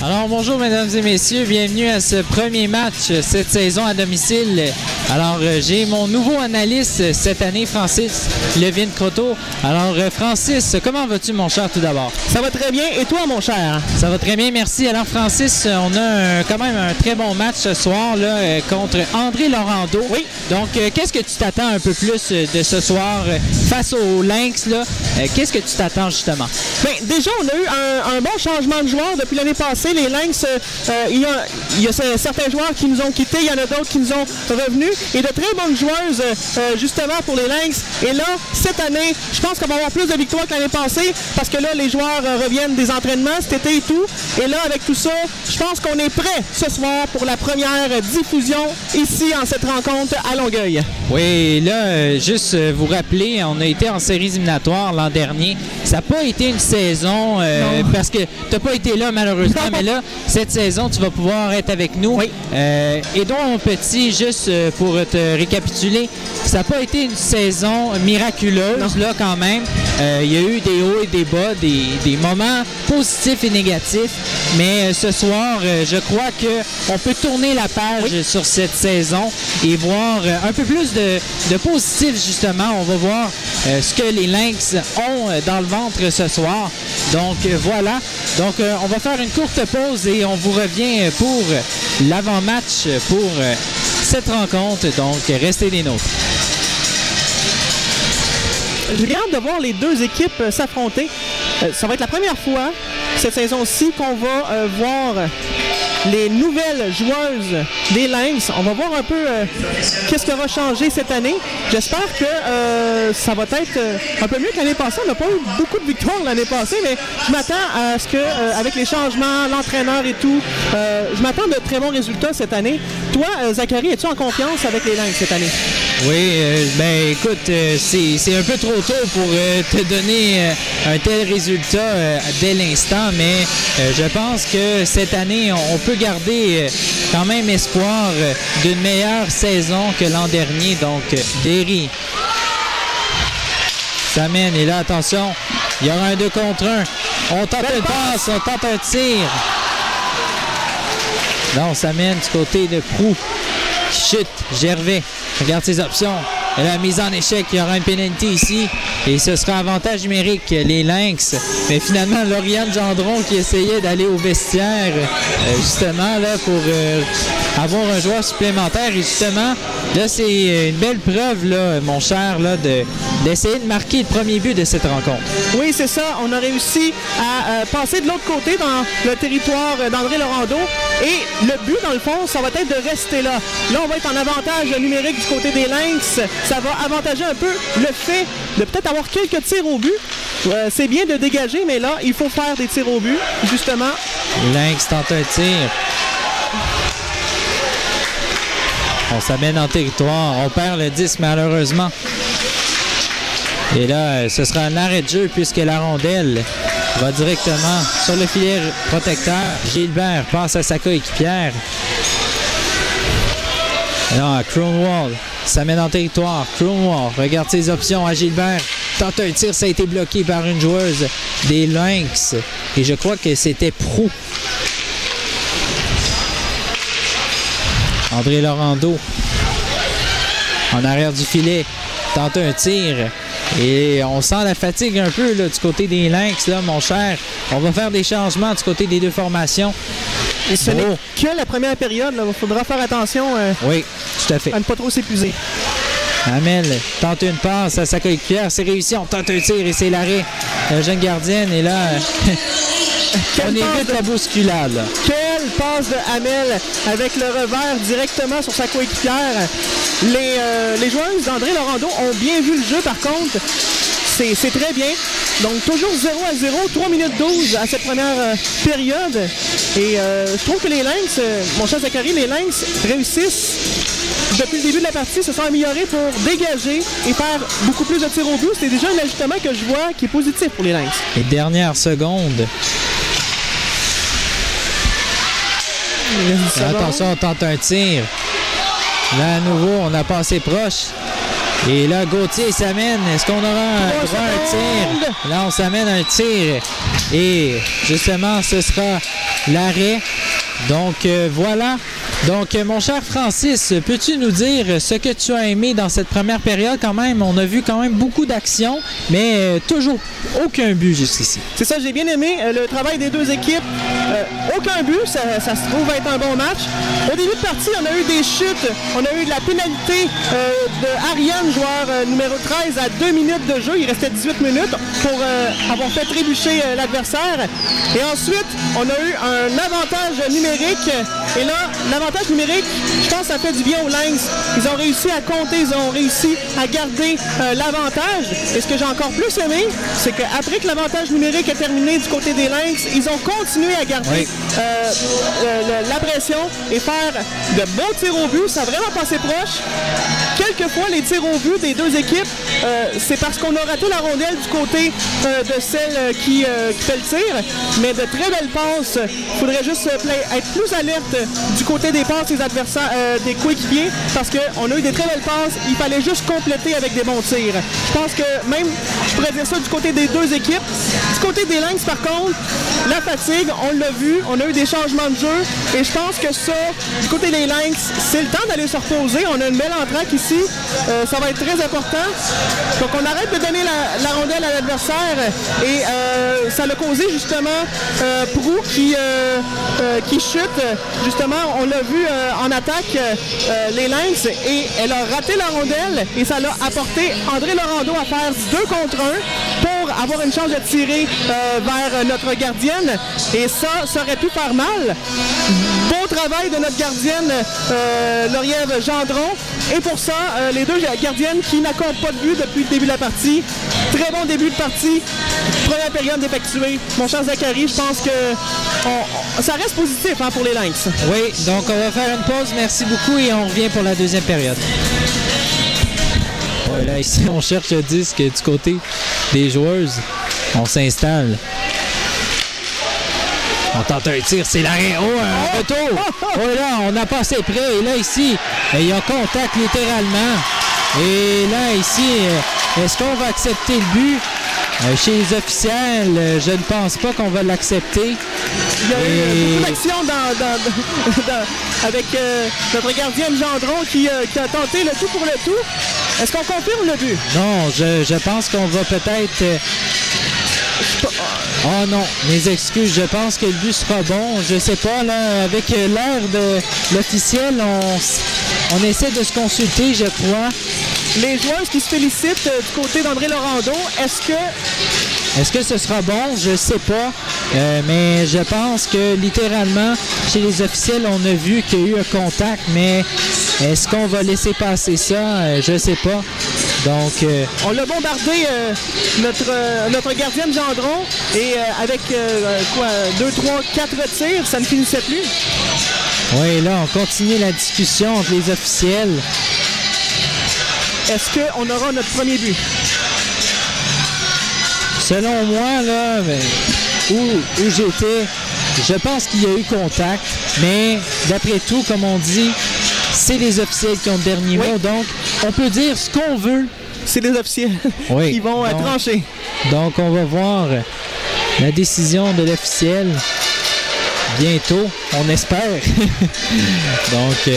Alors bonjour mesdames et messieurs, bienvenue à ce premier match cette saison à domicile. Alors j'ai mon nouveau analyste cette année, Francis Levine-Croteau. Alors Francis, comment vas-tu mon cher tout d'abord? Ça va très bien, et toi mon cher? Ça va très bien, merci. Alors Francis, on a quand même un très bon match ce soir là, contre André Laurando. Oui. Donc qu'est-ce que tu t'attends un peu plus de ce soir face aux Lynx là? Qu'est-ce que tu t'attends justement? Bien, déjà, on a eu un bon changement de joueurs depuis l'année passée. Les Lynx, il y a certains joueurs qui nous ont quittés, il y en a d'autres qui nous ont revenus. Et de très bonnes joueuses, justement, pour les Lynx. Et là, cette année, je pense qu'on va avoir plus de victoires que l'année passée parce que là, les joueurs reviennent des entraînements cet été et tout. Et là, avec tout ça, je pense qu'on est prêt ce soir pour la première diffusion ici en cette rencontre à Longueuil. Oui, là, juste vous rappeler, on a été en séries éliminatoires l'an dernier. Ça n'a pas été une saison parce que tu n'as pas été là malheureusement, mais là, cette saison, tu vas pouvoir être avec nous. Oui. Édouard Petit, juste pour te récapituler, ça n'a pas été une saison miraculeuse, là, quand même. Il y a eu des hauts et des bas, des moments positifs et négatifs, mais ce soir, je crois qu'on peut tourner la page sur cette saison et voir un peu plus de positif, justement. On va voir ce que les Lynx ont dans le ventre ce soir. Donc voilà. Donc on va faire une courte pause et on vous revient pour l'avant-match pour cette rencontre. Donc restez des nôtres. J'ai hâte de voir les deux équipes s'affronter. Ça va être la première fois cette saison-ci qu'on va voir les nouvelles joueuses des Lynx. On va voir un peu qu'est-ce qui aura changé cette année. J'espère que ça va être un peu mieux que l'année passée. On n'a pas eu beaucoup de victoires l'année passée, mais je m'attends à ce que, avec les changements, l'entraîneur et tout, je m'attends de très bons résultats cette année. Toi, Zachary, es-tu en confiance avec les Lynx cette année? Oui, ben écoute, c'est un peu trop tôt pour te donner un tel résultat dès l'instant, mais je pense que cette année, on peut garder quand même espoir d'une meilleure saison que l'an dernier. Donc, Derry s'amène et là, attention, il y aura un 2 contre 1. On tente une passe, on tente un tir. Là, on s'amène du côté de Proux. Chute, Gervais. Regarde ses options. Et la mise en échec, il y aura une pénalité ici. Et ce sera avantage numérique, les Lynx. Mais finalement, Lauriane Gendron qui essayait d'aller au vestiaire, justement, là, pour avoir un joueur supplémentaire. Et justement, là, c'est une belle preuve, là, mon cher, là, d'essayer de marquer le premier but de cette rencontre. Oui, c'est ça. On a réussi à passer de l'autre côté dans le territoire d'André Laurando. Et le but, dans le fond, ça va être de rester là. Là, on va être en avantage numérique du côté des Lynx. Ça va avantager un peu le fait de peut-être avoir quelques tirs au but. C'est bien de dégager, mais là, il faut faire des tirs au but, justement. Lynx tente un tir. On s'amène en territoire. On perd le 10, malheureusement. Et là, ce sera un arrêt de jeu puisque la rondelle va directement sur le filet protecteur. Gilbert passe à sa coéquipière. Là, Kronwall s'amène en territoire. Kronwall regarde ses options à Gilbert. Tente un tir, ça a été bloqué par une joueuse des Lynx. Et je crois que c'était Proux. André Laurando en arrière du filet. Tente un tir. Et on sent la fatigue un peu là, du côté des Lynx, là, mon cher. On va faire des changements du côté des deux formations. Et ce n'est que la première période. Il faudra faire attention oui, tout à fait. À ne pas trop s'épuiser. Amel tente une passe à sa coéquipière. C'est réussi. On tente un tir et c'est l'arrêt. La jeune gardienne est là. On évite la bousculade. Là. Quelle passe de Amel avec le revers directement sur sa coéquipière. Les joueuses d'André Laurando ont bien vu le jeu par contre. C'est très bien. Donc toujours 0-0, 3 minutes 12 à cette première période. Et je trouve que les Lynx, mon cher Zachary, les Lynx réussissent depuis le début de la partie, se sont améliorés pour dégager et faire beaucoup plus de tirs au but. C'est déjà un ajustement que je vois qui est positif pour les Lynx. Et dernière seconde. Attention, on tente un tir. Là, à nouveau, on a passé proche. Et là, Gauthier s'amène. Est-ce qu'on aura un tir? Là, on s'amène un tir. Et justement, ce sera l'arrêt. Donc, voilà. Donc, mon cher Francis, peux-tu nous dire ce que tu as aimé dans cette première période quand même? On a vu quand même beaucoup d'actions, mais toujours aucun but jusqu'ici. C'est ça, j'ai bien aimé le travail des deux équipes. Aucun but, ça se trouve être un bon match. Au début de partie, on a eu des chutes. On a eu de la pénalité de Ariane, joueur numéro 13, à 2 minutes de jeu. Il restait 18 minutes pour avoir fait trébucher l'adversaire. Et ensuite, on a eu un avantage numérique. Et là, l'avantage numérique, je pense que ça fait du bien aux Lynx. Ils ont réussi à compter, ils ont réussi à garder l'avantage. Et ce que j'ai encore plus aimé, c'est qu'après que l'avantage numérique est terminé du côté des Lynx, ils ont continué à garder la pression et faire de beaux tirs au but. Ça a vraiment passé proche. Quelquefois, les tirs au but des deux équipes, c'est parce qu'on a raté la rondelle du côté de celle qui fait le tir. Mais de très belles passes. Il faudrait juste être plus alerte du côté des passes des adversaires, des coéquipiers, parce qu'on a eu des très belles passes. Il fallait juste compléter avec des bons tirs. Je pense que même, je pourrais dire ça du côté des deux équipes. Du côté des Lynx, par contre, la fatigue, on l'a vu, on a eu des changements de jeu. Et je pense que ça, du côté des Lynx, c'est le temps d'aller se reposer. On a une belle entraque ici. Ça va être très important. Donc on arrête de donner la rondelle à l'adversaire. Et ça l'a causé justement Prou qui chute. Justement, on l'a vu en attaque, les Lynx, et elle a raté la rondelle. Et ça l'a apporté André Laurando à faire 2 contre 1 pour avoir une chance de tirer vers notre gardienne. Et ça aurait pu faire mal. Beau travail de notre gardienne, Lauriève Gendron. Et pour ça, les deux gardiennes qui n'accordent pas de but depuis le début de la partie. Très bon début de partie. Première période effectuée. Mon cher Zachary, je pense que ça reste positif pour les Lynx. Oui, donc on va faire une pause. Merci beaucoup et on revient pour la deuxième période. Ouais, là, ici, on cherche le disque du côté des joueuses. On s'installe. On tente un tir, c'est l'arrêt. Oh, un retour. Oh là, on n'a pas assez près. Et là, ici, il y a contact littéralement. Et là, ici, est-ce qu'on va accepter le but? Chez les officiels, je ne pense pas qu'on va l'accepter. Il y a eu beaucoup d'action avec notre gardienne Gendron qui a tenté le tout pour le tout. Est-ce qu'on confirme le but? Non, je pense qu'on va peut-être... Oh non, mes excuses, je pense que le but sera bon. Je sais pas, là, avec l'air de l'officiel, on essaie de se consulter, je crois. Les joueurs qui se félicitent du côté d'André Laurando, est-ce que ce sera bon? Je sais pas. Mais je pense que littéralement, chez les officiels, on a vu qu'il y a eu un contact, mais est-ce qu'on va laisser passer ça? Je sais pas. Donc, on l'a bombardé, notre gardienne Gendron, et avec 2, 3, 4 tirs, ça ne finissait plus. Oui, là, on continue la discussion entre les officiels. Est-ce qu'on aura notre premier but? Selon moi, là, où j'étais, je pense qu'il y a eu contact, mais d'après tout, comme on dit, c'est les officiels qui ont le dernier mot, donc on peut dire ce qu'on veut. C'est les officiels qui vont trancher. Donc on va voir la décision de l'officiel bientôt, on espère. Donc,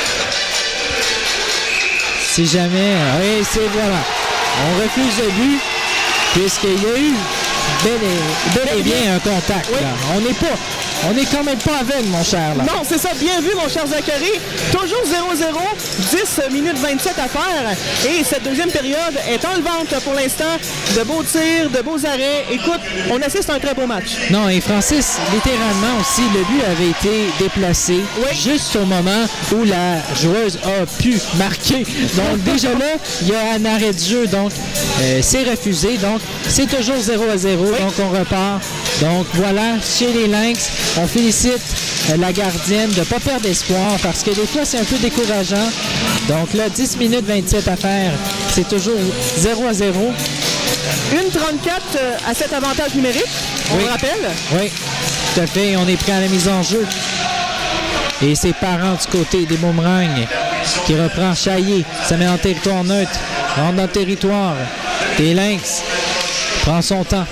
si jamais... Oui, c'est voilà. On refuse le but puisqu'il y a eu bel et bien un contact. Oui. Là. On n'est quand même pas aveugle, mon cher. Là. Non, c'est ça. Bien vu, mon cher Zachary. Toujours 0-0, 10 minutes 27 à faire. Et cette deuxième période est enlevante pour l'instant. De beaux tirs, de beaux arrêts. Écoute, on assiste à un très beau match. Non, et Francis, littéralement aussi, le but avait été déplacé juste au moment où la joueuse a pu marquer. Donc déjà là, il y a un arrêt de jeu. Donc, c'est refusé. Donc, c'est toujours 0-0. Donc, on repart. Donc, voilà, chez les Lynx, on félicite la gardienne de ne pas perdre espoir parce que des fois, c'est un peu décourageant. Donc là, 10 minutes 27 à faire. C'est toujours 0-0. 1,34 à cet avantage numérique, on le rappelle. Oui, tout à fait. On est prêt à la mise en jeu. Et ses parents du côté des Boomerangs qui reprend Chaillé. Ça met en territoire neutre. rentre dans le territoire des Lynx. Prend son temps.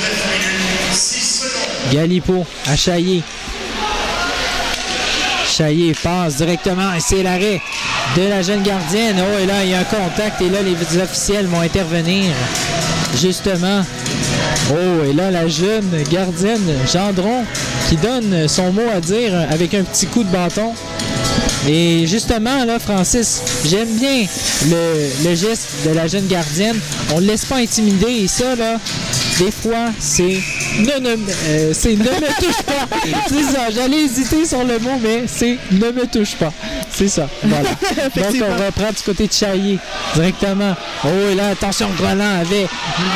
Galipo à Chaillé. Chaillé passe directement et c'est l'arrêt de la jeune gardienne. Oh, et là, il y a un contact et là, les officiels vont intervenir. Justement. Oh, et là, la jeune gardienne, Gendron, qui donne son mot à dire avec un petit coup de bâton. Et justement, là, Francis, j'aime bien le geste de la jeune gardienne. On ne le laisse pas intimider. Et ça, là, des fois, c'est ne me touche pas. C'est ça, j'allais hésiter sur le mot, mais c'est ne me touche pas. C'est ça, voilà. Donc, on reprend du côté de Chaillé directement. Oh, et là, attention, Groland avait...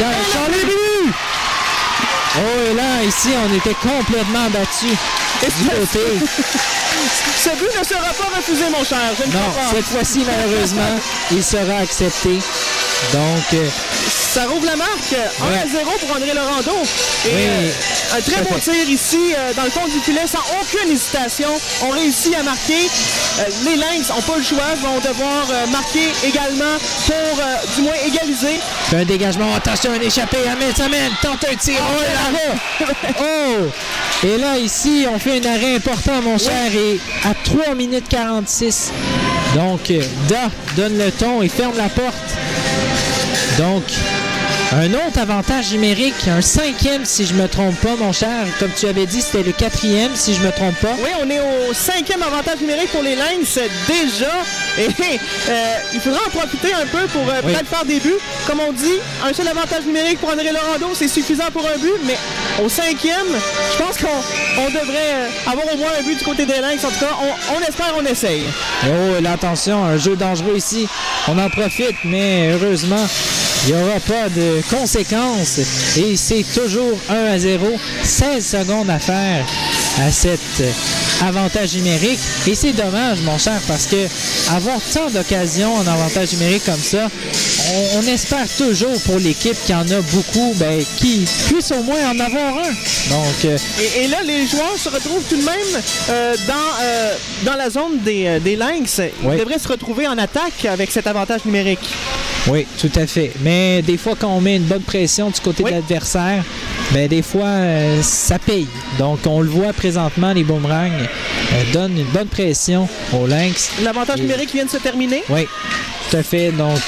Oh, et là, ici, on était complètement battus du côté. Ce but ne sera pas refusé, mon cher. Je ne non, cette fois-ci, malheureusement, il sera accepté. Donc... ça rouvre la marque. 1-0 pour André Laurando. Et oui, un très beau tir ici, dans le fond du filet, sans aucune hésitation. On réussit à marquer. Les Lynx n'ont pas le choix, vont devoir marquer également pour, du moins, égaliser. Un dégagement, attention, un échappé, Amène, tente un tir. Oh, l'arrêt! Oh! Et là, ici, on fait un arrêt important, mon cher, et à 3 minutes 46. Donc, Da donne le ton et ferme la porte. Donc, un autre avantage numérique, un 5e si je me trompe pas, mon cher. Comme tu avais dit, c'était le 4e si je me trompe pas. Oui, on est au 5e avantage numérique pour les Lynx déjà. Et il faudra en profiter un peu pour peut-être faire des buts. Comme on dit, un seul avantage numérique pour André Laurando, c'est suffisant pour un but. Mais au 5e, je pense qu'on devrait avoir au moins un but du côté des Lynx. En tout cas, on espère, on essaye. Oh, et là, attention, un jeu dangereux ici. On en profite, mais heureusement, il n'y aura pas de conséquences. Et c'est toujours 1-0. 16 secondes à faire à cet avantage numérique. Et c'est dommage, mon cher, parce que avoir tant d'occasions en avantage numérique comme ça, on espère toujours pour l'équipe qui en a beaucoup, qui puisse au moins en avoir un. Donc, et là, les joueurs se retrouvent tout de même dans la zone des Lynx. Ils devraient se retrouver en attaque avec cet avantage numérique. Oui, tout à fait. Mais des fois, quand on met une bonne pression du côté de l'adversaire, des fois, ça paye. Donc, on le voit présentement, les Boomerangs donnent une bonne pression aux Lynx. L'avantage numérique vient de se terminer. Oui, tout à fait. Donc,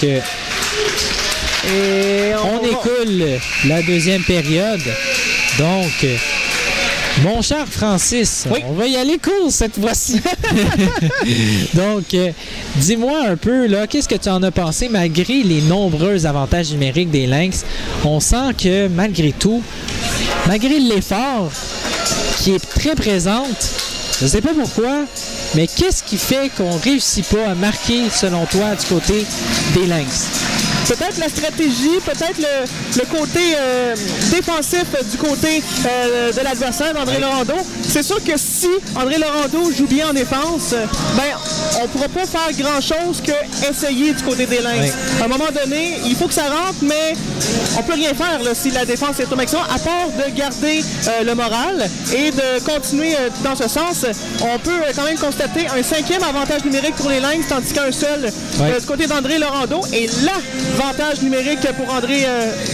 on écoule la deuxième période. Donc... mon cher Francis, on va y aller court cette fois-ci. Donc, dis-moi un peu, là, qu'est-ce que tu en as pensé malgré les nombreux avantages numériques des Lynx? On sent que malgré tout, malgré l'effort qui est très présente, je ne sais pas pourquoi, mais qu'est-ce qui fait qu'on ne réussit pas à marquer, selon toi, du côté des Lynx? Peut-être la stratégie, peut-être le côté défensif du côté de l'adversaire d'André Laurando. C'est sûr que si André Laurando joue bien en défense, on ne pourra pas faire grand-chose que essayer du côté des Lynx. À un moment donné, il faut que ça rentre, mais on ne peut rien faire là, si la défense est au maximum, à part de garder le moral et de continuer dans ce sens. On peut quand même constater un 5e avantage numérique pour les Lynx, tandis qu'un seul du côté d'André Laurando. Et là, avantage numérique pour André,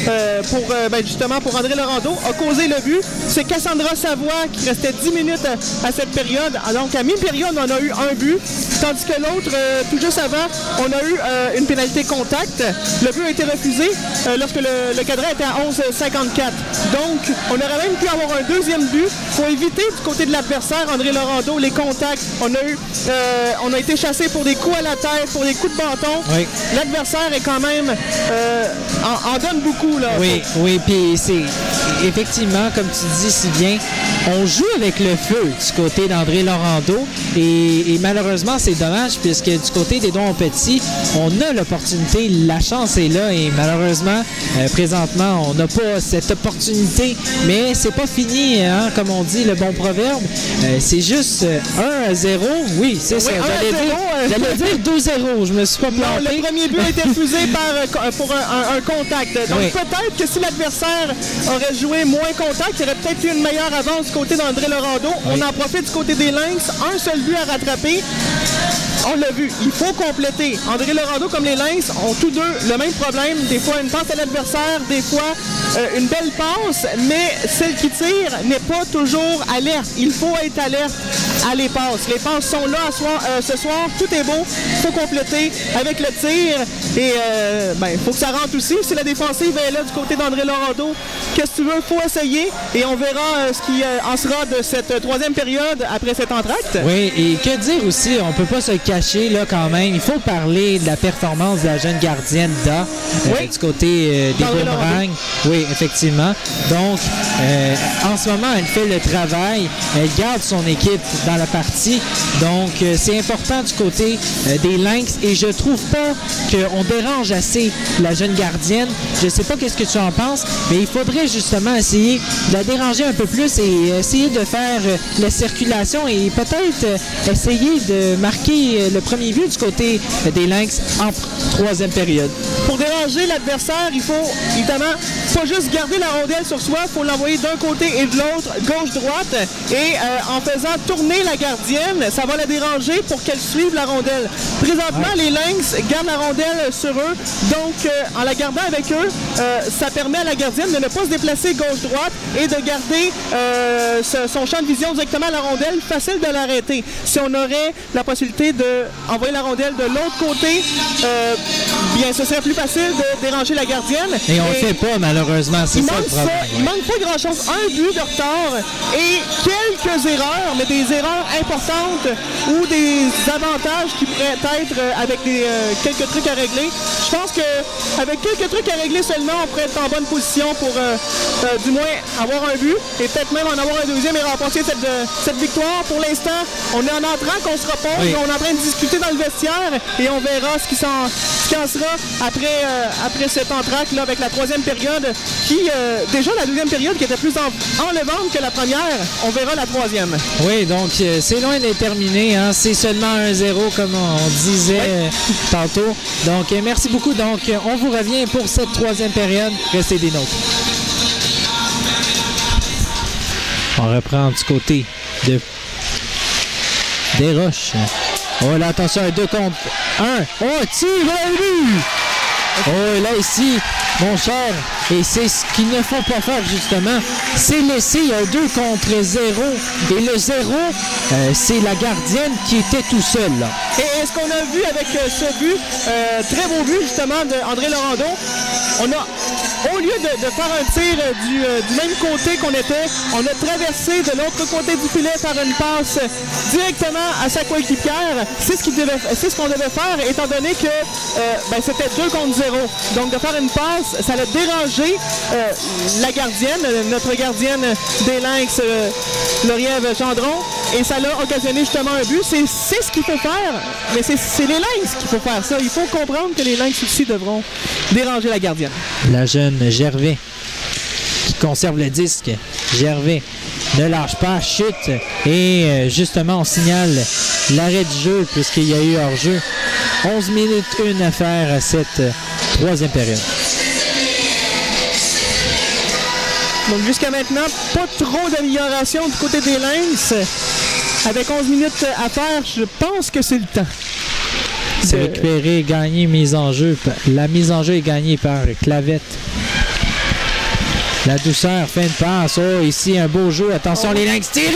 justement pour André Laurando, a causé le but. C'est Cassandra Savoie qui restait 10 minutes à cette période. Donc à mi-période, on a eu un but, tandis que l'autre, tout juste avant, on a eu une pénalité contact. Le but a été refusé lorsque le cadran était à 11,54. Donc, on aurait même pu avoir un deuxième but pour éviter du côté de l'adversaire, André Laurando, les contacts. On a été chassé pour des coups à la tête, pour des coups de bâton. L'adversaire est quand même en donne beaucoup là. Oui, puis c'est effectivement, comme tu dis si bien, on joue avec le feu du côté d'André Laurando et malheureusement c'est dommage puisque du côté des Dom-Petit, on a l'opportunité, la chance est là et malheureusement présentement on n'a pas cette opportunité, mais c'est pas fini, hein, comme on dit le bon proverbe. C'est juste 1-0, oui c'est ça. J'allais dire 2-0, je me suis pas planté. Non, le premier but a été refusé pour un contact. Donc peut-être que si l'adversaire aurait joué moins contact, il y aurait peut-être eu une meilleure avance du côté d'André Laurando. On en profite du côté des Lynx. Un seul but à rattraper. on l'a vu, il faut compléter. André Laurando comme les Lynx ont tous deux le même problème. Des fois une passe à l'adversaire, des fois une belle passe, mais celle qui tire n'est pas toujours alerte. Il faut être alerte à les passes. Les passes sont là ce soir, tout est beau, il faut compléter avec le tir et il faut que ça rentre aussi. Si la défensive est là du côté d'André Laurando, qu'est-ce que tu veux, il faut essayer et on verra ce qui en sera de cette troisième période après cet entracte. Oui, et que dire aussi, on peut pas se cacher là quand même, il faut parler de la performance de la jeune gardienne Da du côté des Boomerangs. Oui, effectivement. Donc, en ce moment, elle fait le travail, elle garde son équipe dans la partie, donc c'est important du côté des Lynx et je trouve pas qu'on dérange assez la jeune gardienne. Je sais pas qu'est-ce que tu en penses, mais il faudrait justement essayer de la déranger un peu plus et essayer de faire la circulation et peut-être essayer de marquer le premier but du côté des Lynx en troisième période. Pour déranger l'adversaire, il faut évidemment pas juste garder la rondelle sur soi, il faut l'envoyer d'un côté et de l'autre, gauche-droite, et en faisant tourner la gardienne, ça va la déranger pour qu'elle suive la rondelle. Présentement, les Lynx gardent la rondelle sur eux, donc en la gardant avec eux, ça permet à la gardienne de ne pas se déplacer gauche-droite et de garder son champ de vision directement à la rondelle, facile de l'arrêter. Si on aurait la possibilité d'envoyer la rondelle de l'autre côté, bien ce serait plus facile de déranger la gardienne. Et on ne le fait pas malheureusement, c'est ça le problème. Il manque pas grand-chose, un but de retard et quelques erreurs, mais des erreurs importantes ou des avantages qui pourraient être avec quelques trucs à régler. Je pense qu'avec quelques trucs à régler seulement, on pourrait être en bonne position pour du moins avoir un but et peut-être même en avoir un deuxième et remporter cette victoire. Pour l'instant, on est en entrant qu'on se repose, on est en train de discuter dans le vestiaire et on verra ce qui en sera après cet entracte là, avec la troisième période qui, déjà la deuxième période qui était plus enlevante que la première, on verra la troisième. Oui, donc c'est loin d'être terminé, hein? C'est seulement 1-0 comme on disait tantôt. Donc merci beaucoup. Donc on vous revient pour cette troisième période. Restez des nôtres. On reprend du côté des Roches. Oh là, attention, 2 contre 1. Oh, tir au but! Oh, là, ici, mon cher, et c'est ce qu'il ne faut pas faire, justement, c'est laisser un 2 contre 0. Et le 0, c'est la gardienne qui était tout seul, là. Et ce qu'on a vu avec ce but, très beau but, justement, d'André Laurando, on a, au lieu de faire un tir du même côté qu'on était, on a traversé de l'autre côté du filet par une passe directement à sa coéquipière. C'est ce qu'on devait faire, étant donné que c'était 2 contre 0. Donc, de faire une passe, ça a dérangé la gardienne, notre gardienne des Lynx, Lauriève Gendron, et ça l'a occasionné justement un but. C'est ce qu'il faut faire, mais c'est les Lynx qu'il faut faire ça. Il faut comprendre que les Lynx aussi devront déranger la gardienne. La jeune Gervais qui conserve le disque. Gervais ne lâche pas, chute et justement on signale l'arrêt du jeu puisqu'il y a eu hors-jeu. 11 minutes 1 à faire à cette troisième période. Donc jusqu'à maintenant, pas trop d'amélioration du côté des Lynx. Avec 11 minutes à faire, je pense que c'est le temps. C'est récupéré, gagné, mise en jeu. La mise en jeu est gagnée par Clavette. La douceur fait une passe. Oh, ici, un beau jeu. Attention, les Lynx tirent.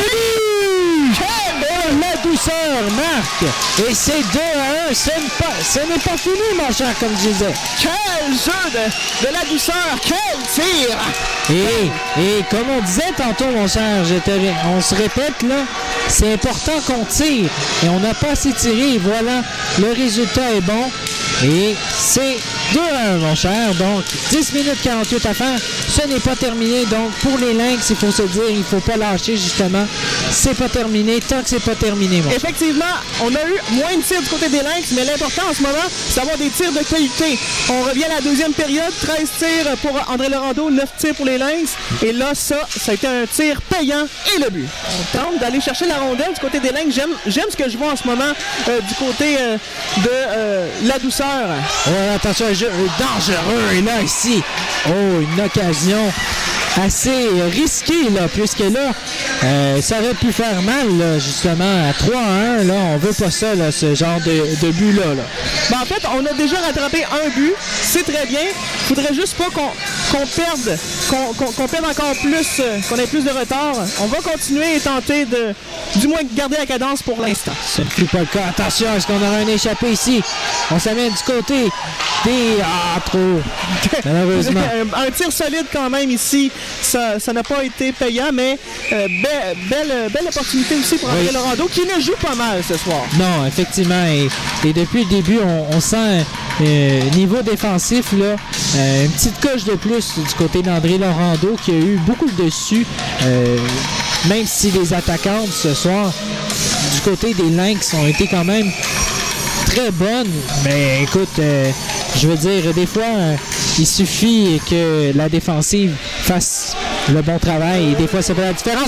La douceur marque. Et c'est 2-1. Ce n'est pas fini, mon cher, comme je disais. Quel jeu de la douceur. Quel tir. Et comme on disait tantôt, mon cher, on se répète, là, c'est important qu'on tire. Et on n'a pas assez tiré. Et voilà, le résultat est bon. Et c'est 2-1, mon cher. Donc, 10 minutes 48 à faire. Ce n'est pas terminé. Donc, pour les Lynx, il faut se dire, il ne faut pas lâcher, justement. C'est pas terminé tant que c'est pas terminé, mon cher. Effectivement, on a eu moins de tirs du côté des Lynx, mais l'important en ce moment, c'est d'avoir des tirs de qualité. On revient à la deuxième période. 13 tirs pour André Laurando, 9 tirs pour les Lynx. Et là, ça a été un tir payant et le but. On tente d'aller chercher la rondelle du côté des Lynx. J'aime ce que je vois en ce moment du côté de la douceur. Oh, attention, un jeu dangereux. Et là, ici, oh, une occasion assez risqué, là, puisque là, ça aurait pu faire mal, là, justement, à 3-1. Là, on veut pas ça, là, ce genre de but-là. Là. Ben, en fait, on a déjà rattrapé un but. C'est très bien. Il faudrait juste pas qu'on perde, qu'on perde encore plus, qu'on ait plus de retard. On va continuer et tenter de, du moins, garder la cadence pour l'instant. Ce ne fut pas le cas. Attention, est-ce qu'on aura un échappé ici? On s'amène du côté des... Ah, trop! Malheureusement. Un tir solide quand même ici. Ça n'a pas été payant, mais belle opportunité aussi pour André Laurando, qui ne joue pas mal ce soir. Non, effectivement. Et depuis le début, on sent niveau défensif, là, une petite coche de plus du côté d'André Laurando, qui a eu beaucoup de dessus, même si les attaquantes ce soir, du côté des Lynx, ont été quand même très bonnes. Mais écoute, je veux dire, des fois, il suffit que la défensive fasse le bon travail et des fois, ça fait la différence.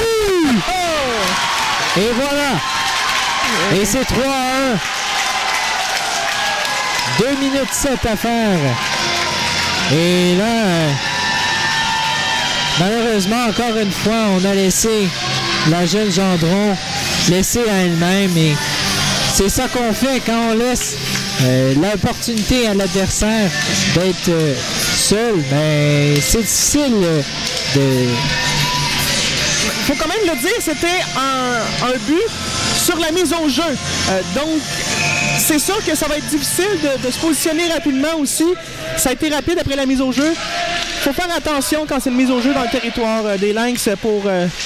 Et voilà! Et c'est 3-1. 2 minutes 7 à faire. Et là, malheureusement, encore une fois, on a laissé la jeune Gendron laisser à elle-même. Et c'est ça qu'on fait quand on laisse l'opportunité à l'adversaire d'être seul. Mais c'est difficile de... Il faut quand même le dire, c'était un but sur la mise au jeu. Donc, c'est sûr que ça va être difficile de se positionner rapidement aussi. Ça a été rapide après la mise au jeu. Il faut faire attention quand c'est une mise au jeu dans le territoire des Lynx pour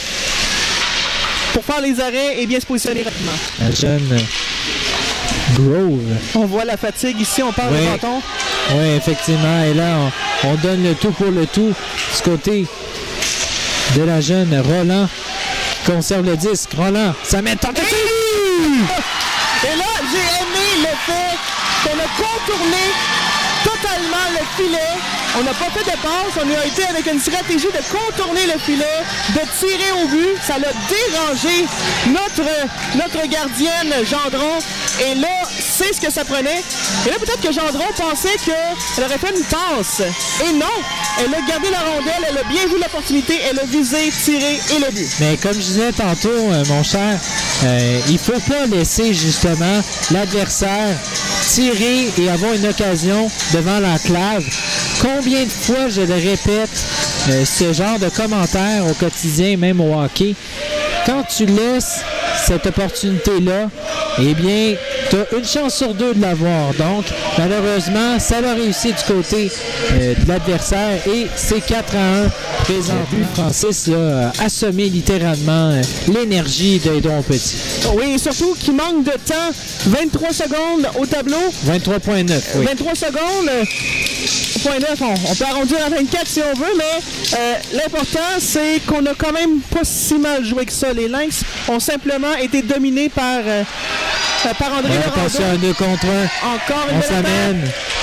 faire les arrêts et bien se positionner rapidement. La jeune Grove. On voit la fatigue ici, on parle de bâton. Oui, effectivement. Et là, on donne le tout pour le tout du côté de la jeune Roland qui conserve le disque. Roland, ça met tentative! Et là, j'ai aimé le fait qu'on a contourné totalement le filet. On n'a pas fait de passe, on a été avec une stratégie de contourner le filet, de tirer au but. Ça l'a dérangé notre gardienne Gendron. Et là, c'est ce que ça prenait. Et là, peut-être que Gendron pensait qu'elle aurait fait une passe. Et non, elle a gardé la rondelle, elle a bien vu l'opportunité, elle a visé, tiré et le but. Mais comme je disais tantôt, mon cher, il ne faut pas laisser justement l'adversaire tirer et avoir une occasion devant l'enclave. Combien de fois je le répète, ce genre de commentaires au quotidien, même au hockey, quand tu laisses cette opportunité-là, eh bien, tu as une chance sur deux de l'avoir. Donc, malheureusement, ça va réussir du côté de l'adversaire et c'est 4-1 présentement. Francis là, a assommé littéralement l'énergie d'Edouard Petit. Oui, et surtout qu'il manque de temps. 23 secondes au tableau. 23.9, oui. 23 secondes. 0.9, on peut arrondir à 24 si on veut, mais l'important, c'est qu'on a quand même pas si mal joué que ça. Les Lynx ont simplement été dominés par André Laurando. Attention, un 2 contre 1. Encore une on belle s'amène.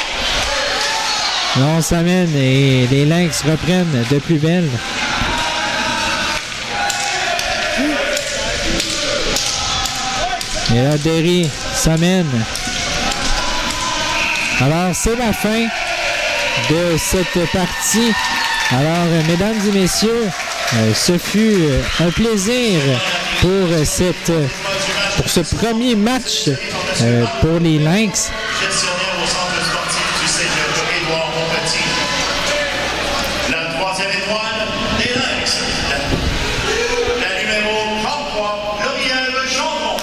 On s'amène et les Lynx reprennent de plus belle. Et là, Derry s'amène. Alors, c'est la fin de cette partie. Alors, mesdames et messieurs, ce fut un plaisir pour ce premier match pour les Lynx. La troisième étoile des Lynx. La numéro 33, Lauriel Gendron.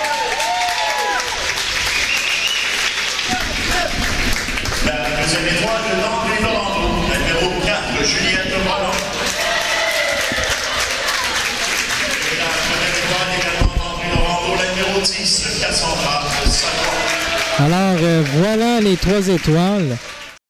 La deuxième étoile d'André Laurando. La numéro 4, Juliette Roland. Et la première étoile également d'André Laurando, la numéro 10, Cassandra Savoie. Alors, voilà les 3 étoiles.